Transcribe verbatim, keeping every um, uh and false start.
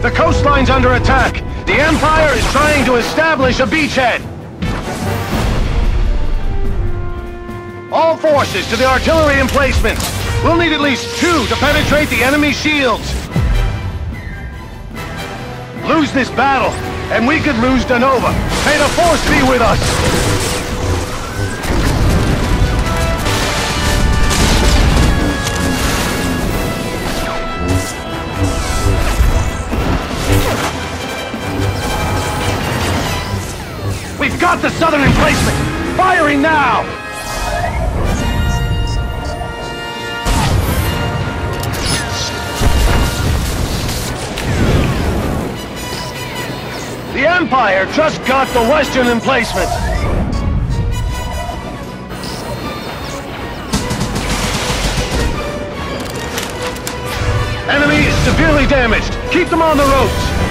The coastline's under attack. The Empire is trying to establish a beachhead. All forces to the artillery emplacements. We'll need at least two to penetrate the enemy shields. Lose this battle, and we could lose Novare. May the Force be with us! We've got the southern emplacement! Firing now! The Empire just got the western emplacement! Enemy is severely damaged! Keep them on the ropes!